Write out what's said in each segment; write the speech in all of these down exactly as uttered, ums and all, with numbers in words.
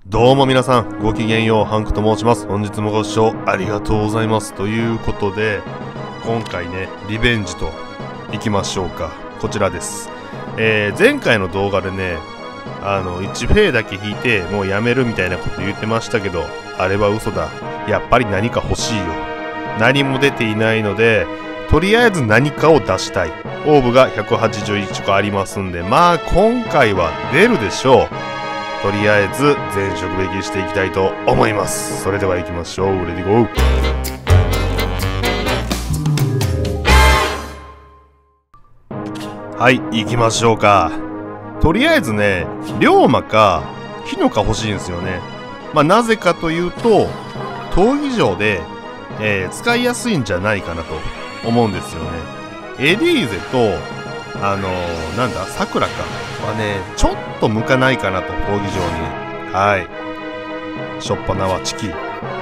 どうも皆さん、ごきげんよう、ハンクと申します。本日もご視聴ありがとうございます。ということで、今回ね、リベンジといきましょうか。こちらです。えー、前回の動画でね、あの、いちフェイだけ引いて、もうやめるみたいなこと言ってましたけど、あれは嘘だ。やっぱり何か欲しいよ。何も出ていないので、とりあえず何かを出したい。オーブがひゃくはちじゅういちこありますんで、まあ今回は出るでしょう。とりあえず全色引きしていきたいと思います。それでは行きましょう。レディゴー。はい、行きましょうか。とりあえずね、龍馬か日のか欲しいんですよね。まあなぜかというと、闘技場で、えー、使いやすいんじゃないかなと思うんですよね。エリーゼと、あのー、なんだ、さくらかはね、ちょっと向かないかなと、闘技場に。はい。しょっぱなはチキ。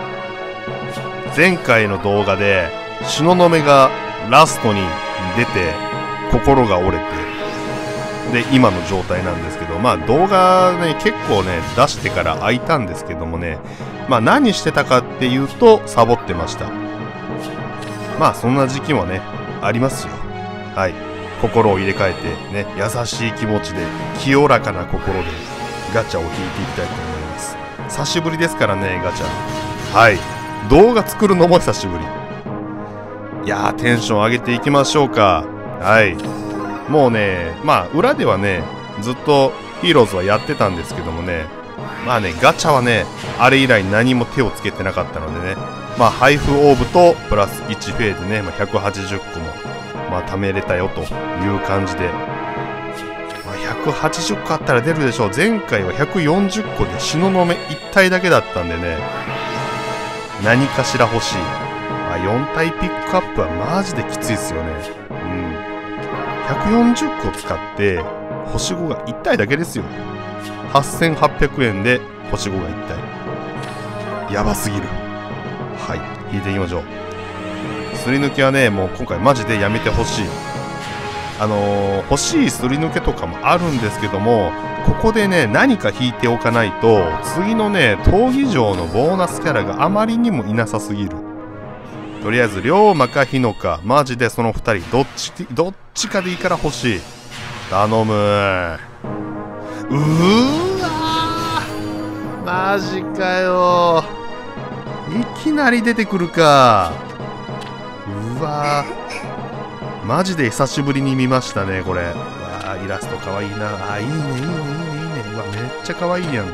前回の動画で、東雲がラストに出て、心が折れて、で、今の状態なんですけど、まあ動画ね、結構ね、出してから空いたんですけどもね、まあ何してたかっていうと、サボってました。まあそんな時期もね、ありますよ。はい。心を入れ替えてね、優しい気持ちで清らかな心でガチャを引いていきたいと思います。久しぶりですからね、ガチャ。はい。動画作るのも久しぶり。いやー、テンション上げていきましょうか。はい。もうね、まあ裏ではね、ずっとヒーローズはやってたんですけどもね、まあね、ガチャはね、あれ以来何も手をつけてなかったのでね、まあ配布オーブとプラスいちフェーでね、まあ、ひゃくはちじゅっこもまあ貯めれたよという感じで、まあ、ひゃくはちじゅっこあったら出るでしょう。前回はひゃくよんじゅっこで東雲いち体だけだったんでね、何かしら欲しい。まあ、よん体ピックアップはマジできついですよね。うん。ひゃくよんじゅっこ使って星ごがいち体だけですよ。はっせんはっぴゃくえんで星ごがいち体。やばすぎる。はい、引いていきましょう。すり抜けはね、もう今回マジでやめてほしい。あのー、欲しいすり抜けとかもあるんですけども、ここでね、何か引いておかないと、次のね、闘技場のボーナスキャラがあまりにもいなさすぎる。とりあえず、龍馬か日野か、マジでそのふたり、どっち、どっちかでいいから欲しい。頼むー。うーわー、マジかよー。いきなり出てくるか。うわー、マジで久しぶりに見ましたね、これ。うわー、イラストかわいいな。あ、いいね、いいね、いいね、いいね。うわ、めっちゃかわいいやんか。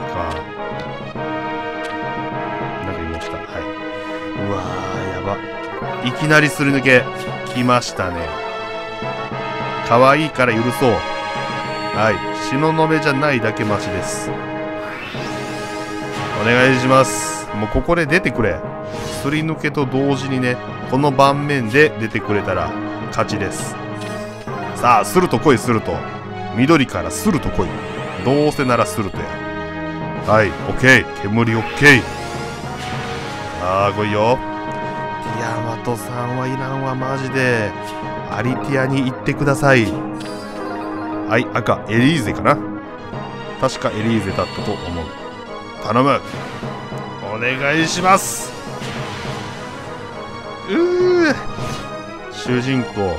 なんか言いました。はい。うわー、やば。いきなりすり抜け、来ましたね。かわいいから許そう。はい。東雲じゃないだけマシです。お願いします。もうここで出てくれ。すり抜けと同時にね、この盤面で出てくれたら勝ちです。さあ、スルト来い、スルト。緑からスルト来い。どうせならスルトや。はい、オッケー。煙オッケー。さあ、来いよ。ヤマトさんはいらんわ、マジで。アリティアに行ってください。はい、赤、エリーゼかな。確かエリーゼだったと思う。頼む。お願いします。うー、主人公。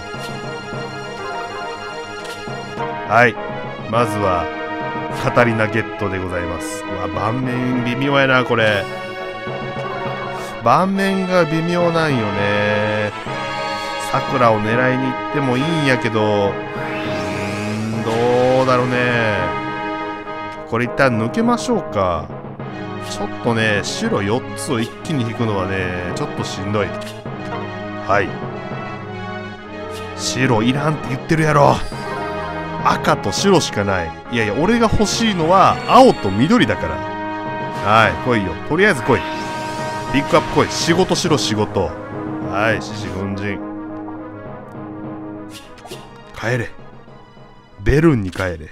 はい、まずはカタリナゲットでございます。うわ、盤面微妙やな、これ。盤面が微妙なんよね。さくらを狙いに行ってもいいんやけど、うーん、どうだろうね。これ一旦抜けましょうか。ちょっとね、白よっつを一気に引くのはね、ちょっとしんどい。はい。白いらんって言ってるやろ。赤と白しかない。いやいや、俺が欲しいのは青と緑だから。はい、来いよ。とりあえず来い。ピックアップ来い。仕事しろ、仕事。はい、獅子奮陣。帰れ。ベルンに帰れ。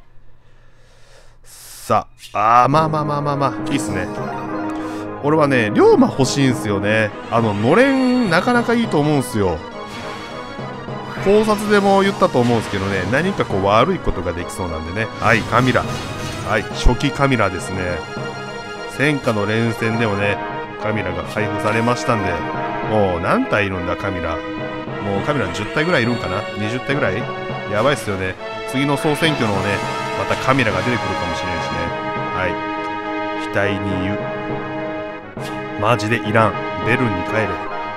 さあ、あー、まあまあまあまあまあ、いいっすね。俺はね、龍馬欲しいんすよね。あの、のれん、なかなかいいと思うんすよ。考察でも言ったと思うんですけどね、何かこう悪いことができそうなんでね。はい、カミラ。はい、初期カミラですね。 戦火の連戦でもね、カミラが配布されましたんで、もう何体いるんだ、カミラ。もうカミラじゅったいぐらいいるんかな ?にじゅったいぐらいやばいっすよね。次の総選挙のね、またカミラが出てくるかもしれないしね。はい。額に言う。マジでいらん。ベルンに帰れ。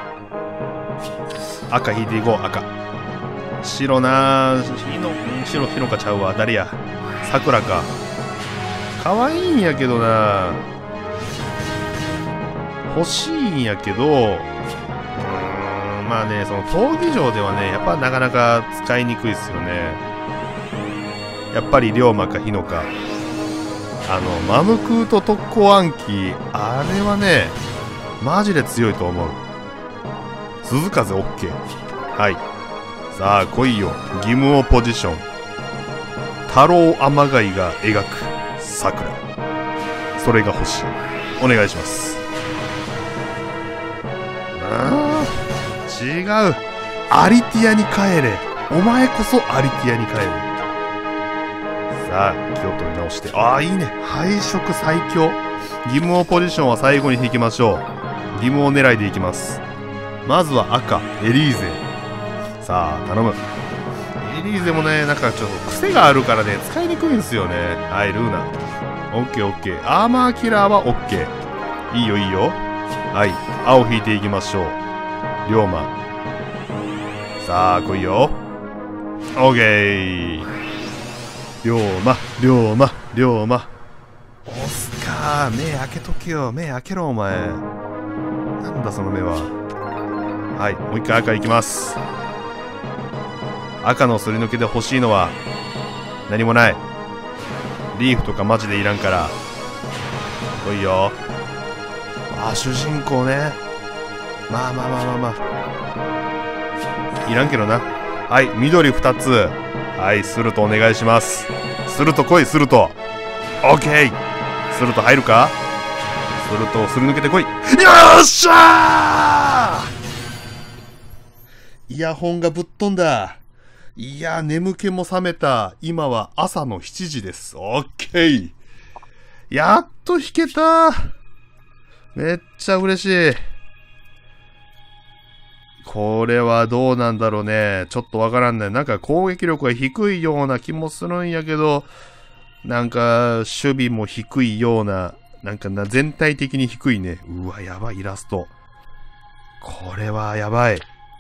赤引いていこう、赤。白なぁ。ヒノ、白、ヒノカちゃうわ。誰や。桜か。可愛いんやけどなぁ。欲しいんやけど、うーん、まあね、その闘技場ではね、やっぱなかなか使いにくいっすよね。やっぱり龍馬かヒノカ。あの、マムクート特攻暗記、あれはね、マジで強いと思う。鈴風 OK。はい。さあ、来いよ。義務をポジション。太郎天貝が描く桜。それが欲しい。お願いします。ああ、違う。アリティアに帰れ。お前こそアリティアに帰れ。さあ、気を取り直して。ああ、いいね。配色最強。義務をポジションは最後に引きましょう。義務を狙いでいきます。まずは赤、エリーゼ。さあ、頼む。エリーゼもね、なんかちょっと癖があるからね、使いにくいんですよね。はい、ルーナ。オッケーオッケー。アーマーキラーはオッケー。いいよいいよ。はい、青引いていきましょう。龍馬。さあ、来いよ。オッケー。龍馬、龍馬、龍馬。押すか。目開けとけよ。目開けろ、お前。なんだその目は。はい、もう一回赤いきます。赤のすり抜けで欲しいのは何もない。リーフとかマジでいらんから。来いよ。あー、主人公ね。まあまあまあまあまあ。いらんけどな。はい、緑ふたつ。はい、スルトお願いします。スルト来い、スルト。オッケー。スルト入るか。スルトをすり抜けてこい。よっしゃー。イヤホンがぶっ飛んだ。いや、眠気も覚めた。今は朝のしちじです。オッケー。やっと弾けた。めっちゃ嬉しい。これはどうなんだろうね。ちょっとわからんね。なんか攻撃力が低いような気もするんやけど、なんか守備も低いような、なんかな全体的に低いね。うわ、やばいイラスト。これはやばい。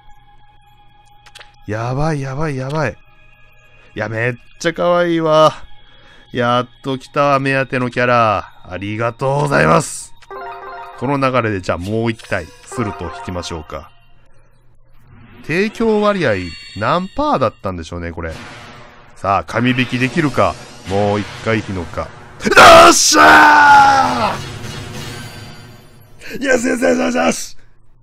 やばいやばいやばい。いや、めっちゃ可愛いわ。やっと来たわ、目当てのキャラ。ありがとうございます。この流れでじゃあもう一体、スルト引きましょうか。提供割合何パーだったんでしょうね、これ。さあ、紙引きできるか。もう一回引のか。よっしゃー。よしよしよしよしよし。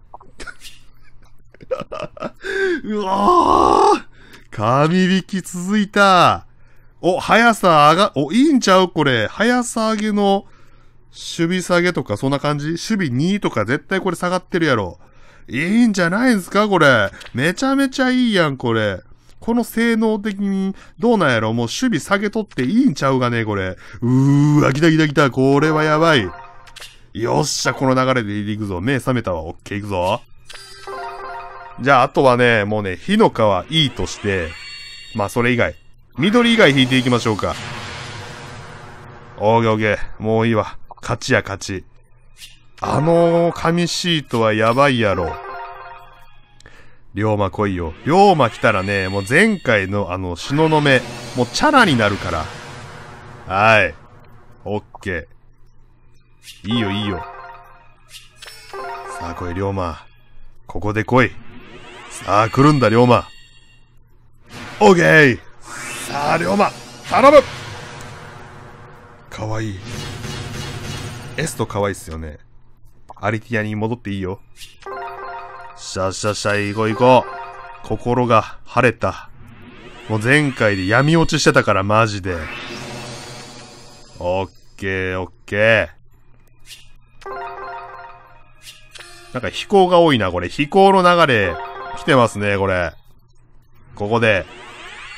うわー、紙引き続いた。お、速さ上が、お、いいんちゃうこれ。速さ上げの守備下げとかそんな感じ？守備にとか絶対これ下がってるやろ。いいんじゃないんすかこれ。めちゃめちゃいいやん、これ。この性能的にどうなんやろ。もう守備下げとっていいんちゃうがね、これ。うーわ、来た来た来た。これはやばい。よっしゃ、この流れでいくぞ。目覚めたわ。オッケー、いくぞ。じゃあ、あとはね、もうね、火の川いいとして、まあ、それ以外。緑以外引いていきましょうか。オーケーオーケー。もういいわ。勝ちや勝ち。あの紙シートはやばいやろ。龍馬来いよ。龍馬来たらね、もう前回のあの、東雲、もうチャラになるから。はい。オッケー。いいよいいよ。さあ来い、龍馬。ここで来い。さあ来るんだ、龍馬。オッケー。さあ、龍馬。頼む。かわいい。エストかわいいっすよね。アリティアに戻っていいよ。しゃしゃしゃ、行こう行こう。心が晴れた。もう前回で闇落ちしてたからマジで。オッケーオッケー。なんか飛行が多いな、これ。飛行の流れ、来てますね、これ。ここで、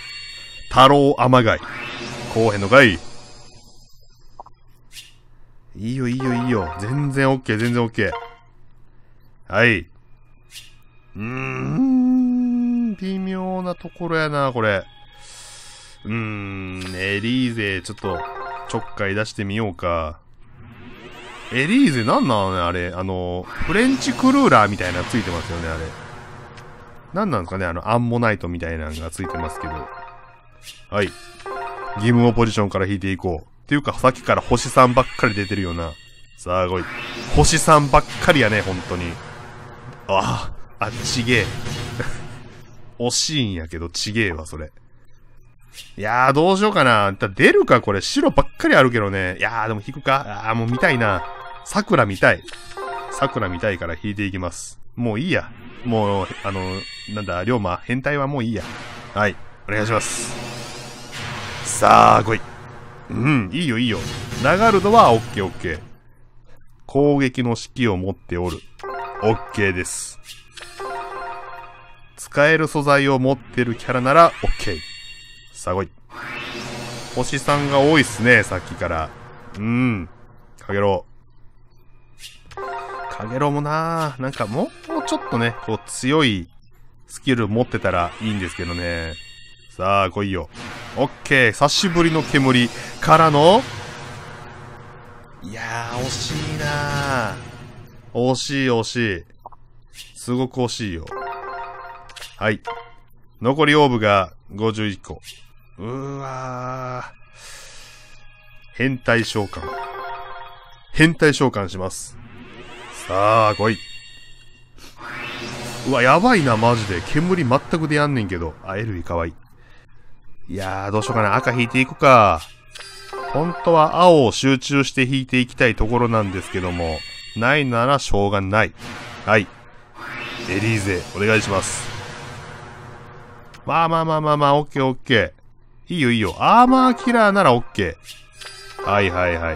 太郎天貝。後編の回。 いいよいいよいいよ。全然オッケー、全然オッケー。はい。うーん、微妙なところやな、これ。うーん、エリーゼ、ちょっと、ちょっかい出してみようか。エリーゼなんなのね、あれ。あの、フレンチクルーラーみたいなのついてますよね、あれ。なんなんですかね、あの、アンモナイトみたいなのがついてますけど。はい。義務をポジションから引いていこう。っていうか、さっきから星さんばっかり出てるよな。さあ、来い。星さんばっかりやね、ほんとに。ああ、あ、ちげえ。惜しいんやけど、ちげえわ、それ。いやー、どうしようかな。出るか、これ。白ばっかりあるけどね。いやー、でも引くか。あー、もう見たいな。桜見たい。桜見たいから引いていきます。もういいや。もう、あの、なんだ、龍馬、変態はもういいや。はい、お願いします。さあ、来い。うん、いいよいいよ。ラガルドはオッケーオッケー。攻撃の指揮を持っておる。オッケーです。使える素材を持ってるキャラならオッケー。さあ来い。星さんが多いっすね、さっきから。うん。かげろう。かげろうもなー。なんかもうちょっとね、こう強いスキル持ってたらいいんですけどね。さあ来いよ。オッケー。久しぶりの煙からの、いやー、惜しいなー。惜しい惜しい。すごく惜しいよ。はい。残りオーブがごじゅういっこ。うーわー。変態召喚。変態召喚します。さあ、来い。うわ、やばいな、マジで。煙全く出やんねんけど。あ、エルイかわいい。いやー、どうしようかな。赤引いていくか。本当は青を集中して引いていきたいところなんですけども、ないならしょうがない。はい。エリーゼ、お願いします。まあまあまあまあまあ、オッケーオッケー。いいよいいよ。アーマーキラーならオッケー。はいはいはい。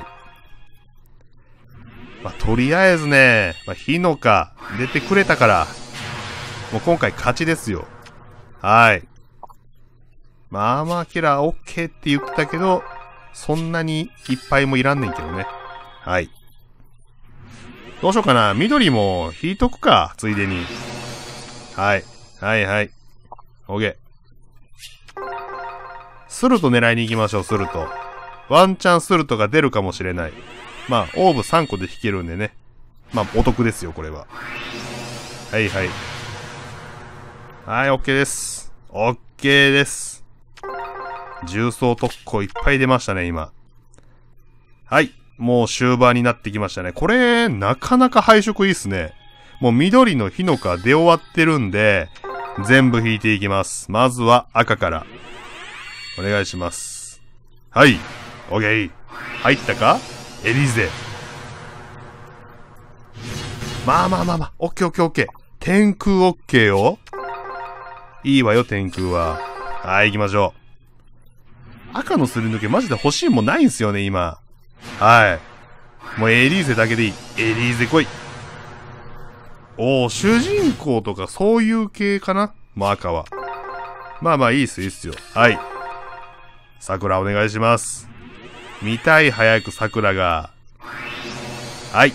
まあ、とりあえずね、まあ、ヒノカ出てくれたから、もう今回勝ちですよ。はい。まあ、アーマーキラーオッケーって言ってたけど、そんなにいっぱいもいらんねんけどね。はい。どうしようかな。緑も引いとくか、ついでに。はい。はいはい。オッケー。スルト狙いに行きましょう、スルト。ワンチャンスルトが出るかもしれない。まあ、オーブさんこで引けるんでね。まあ、お得ですよ、これは。はいはい。はい、オッケーです。オッケーです。重装特攻いっぱい出ましたね、今。はい。もう終盤になってきましたね。これ、なかなか配色いいっすね。もう緑のヒノカ出終わってるんで、全部引いていきます。まずは赤から。お願いします。はい。オッケー。入ったか？エリーゼ。まあまあまあまあ。オッケーオッケーオッケー。天空オッケーよ。いいわよ、天空は。はい、行きましょう。赤のすり抜けマジで欲しいもんないんすよね、今。はい。もうエリーゼだけでいい。エリーゼ来い。おー、主人公とかそういう系かな？もう赤は。まあまあいいっす、いいっすよ。はい。桜お願いします。見たい、早く桜が。はい。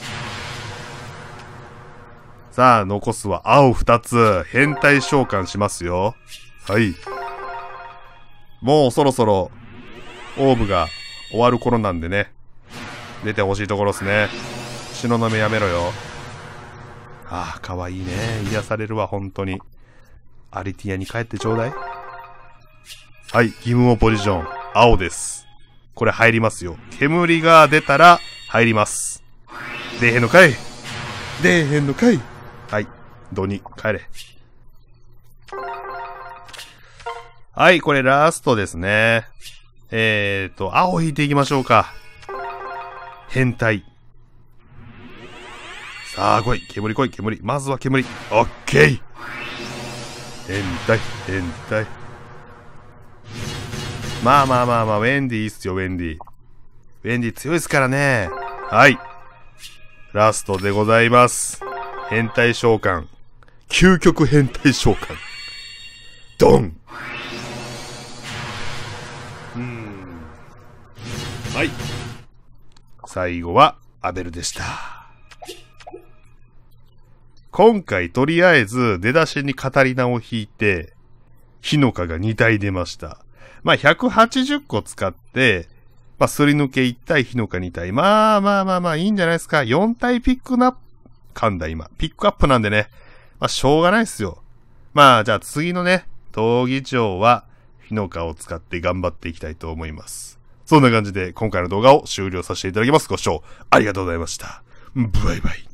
さあ、残すは青二つ。変態召喚しますよ。はい。もうそろそろ、オーブが終わる頃なんでね。出てほしいところですね。東雲やめろよ。ああ、かわいいね。癒されるわ、本当に。アリティアに帰ってちょうだい。はい、義務をポジション。青です。これ入りますよ。煙が出たら入ります。出えへんのかい。出えへんのかい。はい、ドに帰れ。はい、これラストですね。えーと、青引いていきましょうか。変態。さあ来い、煙来い、煙。まずは煙。オッケー。変態、変態。まあまあまあまあ、ウェンディいいっすよ、ウェンディ。ウェンディ強いっすからね。はい。ラストでございます。変態召喚。究極変態召喚。ドン。うーん。はい。最後は、 アベルでした。今回とりあえず出だしにカタリナを引いて、ヒノカがに体出ました。まあ、ひゃくはちじゅっこ使って、まあ、すり抜けいち体、ヒノカに体。まあまあまあまあ、いいんじゃないですか。よん体ピックナップ、噛んだ今。ピックアップなんでね。まあ、しょうがないっすよ。まあ、じゃあ次のね、闘技場は、ヒノカを使って頑張っていきたいと思います。そんな感じで、今回の動画を終了させていただきます。ご視聴ありがとうございました。バイバイ。